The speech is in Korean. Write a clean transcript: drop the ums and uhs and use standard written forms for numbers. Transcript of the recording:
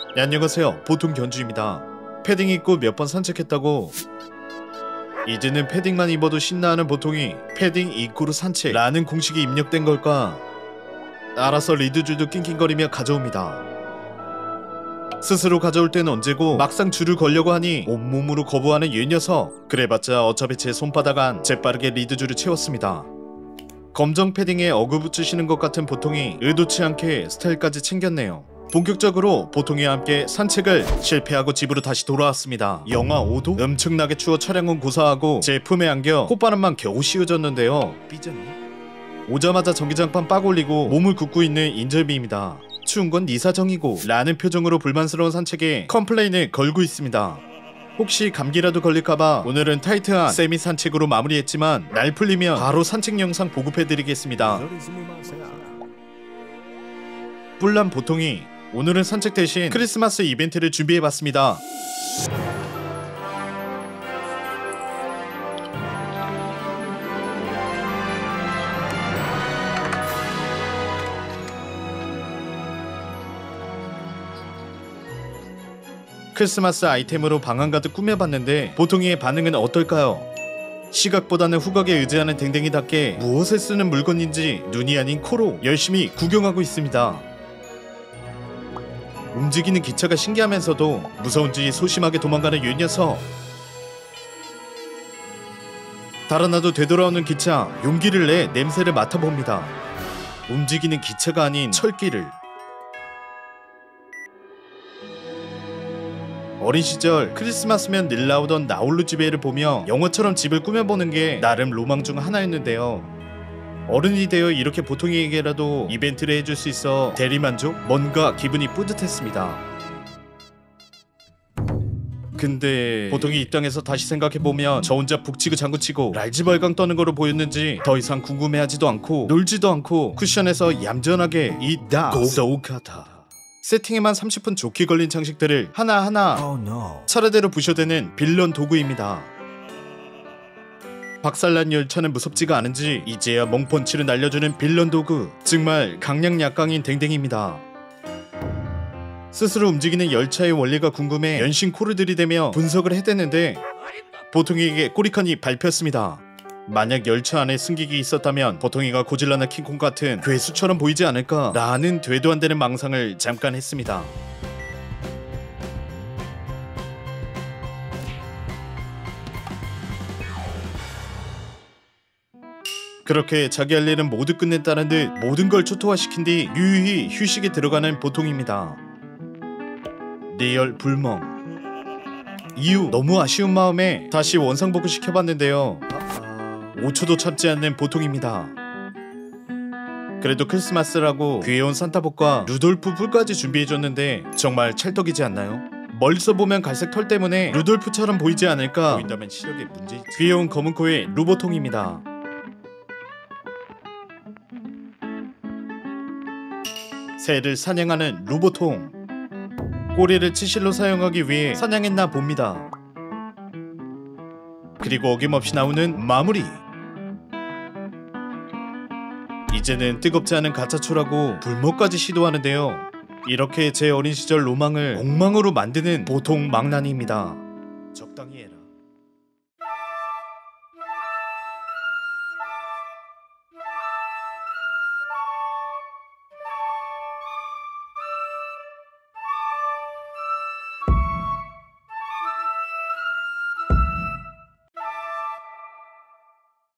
네, 안녕하세요. 보통 견주입니다. 패딩 입고 몇 번 산책했다고. 이제는 패딩만 입어도 신나하는 보통이 패딩 입고로 산책라는 공식이 입력된 걸까? 알아서 리드줄도 낑낑거리며 가져옵니다. 스스로 가져올 때는 언제고 막상 줄을 걸려고 하니 온몸으로 거부하는 이 녀석. 그래봤자 어차피 제 손바닥 안 재빠르게 리드줄을 채웠습니다. 검정 패딩에 어그 붙이시는 것 같은 보통이 의도치 않게 스타일까지 챙겼네요. 본격적으로 보통이와 함께 산책을 실패하고 집으로 다시 돌아왔습니다. 영하 5도? 엄청나게 추워 차량은 고사하고 제 품에 안겨 콧바람만 겨우 씌워졌는데요. 삐졌니? 오자마자 전기장판 빡 올리고 몸을 굽고 있는 인절미입니다. 추운 건 네 사정이고 라는 표정으로 불만스러운 산책에 컴플레인을 걸고 있습니다. 혹시 감기라도 걸릴까봐 오늘은 타이트한 세미 산책으로 마무리했지만 날 풀리면 바로 산책 영상 보급해드리겠습니다. 뿔난 보통이 오늘은 산책 대신 크리스마스 이벤트를 준비해봤습니다. 크리스마스 아이템으로 방안 가득 꾸며봤는데 보통이의 반응은 어떨까요? 시각보다는 후각에 의지하는 댕댕이답게 무엇에 쓰는 물건인지 눈이 아닌 코로 열심히 구경하고 있습니다. 움직이는 기차가 신기하면서도 무서운지 소심하게 도망가는 이 녀석. 달아나도 되돌아오는 기차, 용기를 내 냄새를 맡아봅니다. 움직이는 기차가 아닌 철기를. 어린 시절 크리스마스면 늘 나오던 나홀로 집에를 보며 영화처럼 집을 꾸며보는 게 나름 로망 중 하나였는데요. 어른이 되어 이렇게 보통에게라도 이벤트를 해줄 수 있어 대리만족? 뭔가 기분이 뿌듯했습니다. 근데 보통이 입장에서 다시 생각해보면 저 혼자 북치고 장구치고 랄지발광 떠는 거로 보였는지 더 이상 궁금해하지도 않고 놀지도 않고 쿠션에서 얌전하게 있다 고독하다. 세팅에만 30분 좋게 걸린 장식들을 하나하나 차례대로 부셔대는 빌런 도구입니다. 박살난 열차는 무섭지가 않은지 이제야 멍펀치를 날려주는 빌런 도구. 정말 강약 약강인 댕댕입니다. 스스로 움직이는 열차의 원리가 궁금해 연신 코를 들이대며 분석을 해댔는데 보통이에게 꼬리칸이 밟혔습니다. 만약 열차 안에 승객이 있었다면 보통이가 고질라나 킹콩 같은 괴수처럼 보이지 않을까 라는 되도 안 되는 망상을 잠깐 했습니다. 그렇게 자기 할 일은 모두 끝냈다는 듯 모든 걸 초토화시킨 뒤 유유히 휴식에 들어가는 보통입니다. 내열 불멍. 이후 너무 아쉬운 마음에 다시 원상복구 시켜봤는데요. 5초도 참지 않는 보통입니다. 그래도 크리스마스라고 귀여운 산타복과 루돌프 뿔까지 준비해줬는데 정말 찰떡이지 않나요? 멀리서 보면 갈색 털 때문에 루돌프처럼 보이지 않을까 보인다면 시력에 문제있지. 귀여운 검은 코의 루보통입니다. 새를 사냥하는 루보통. 꼬리를 치실로 사용하기 위해 사냥했나 봅니다. 그리고 어김없이 나오는 마무리. 이제는 뜨겁지 않은 가짜초라고 불모까지 시도하는데요. 이렇게 제 어린 시절 로망을 엉망으로 만드는 보통 망나니입니다. 적당히 해라.